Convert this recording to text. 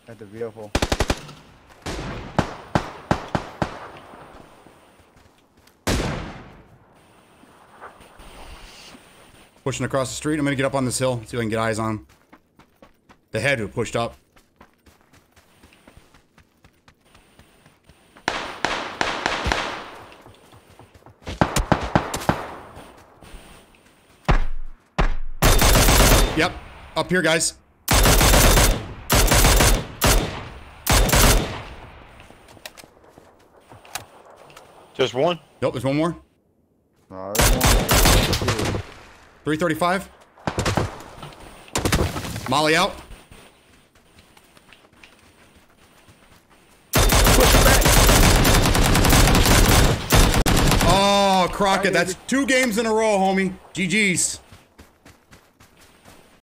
At the vehicle. Pushing across the street. I'm gonna get up on this hill, see if I can get eyes on him. The head who pushed up. Yep, up here, guys. Just one? Nope, there's one more. No, there's one. 335. Molly out. Oh, Crockett, that's 2 games in a row, homie. GG's.